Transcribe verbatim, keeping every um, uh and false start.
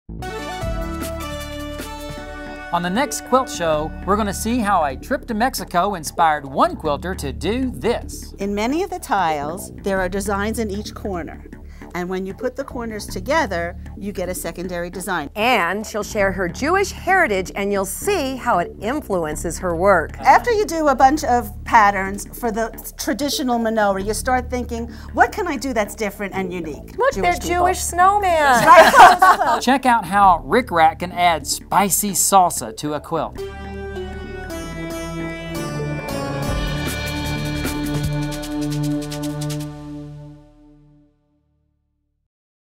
On the next quilt show, we're going to see how a trip to Mexico inspired one quilter to do this. In many of the tiles, there are designs in each corner. And when you put the corners together, you get a secondary design. And she'll share her Jewish heritage, and you'll see how it influences her work. After you do a bunch of patterns for the traditional menorah, you start thinking, what can I do that's different and unique? Look, Jewish they're people. Jewish snowman. Check out how Rick Rat can add spicy salsa to a quilt.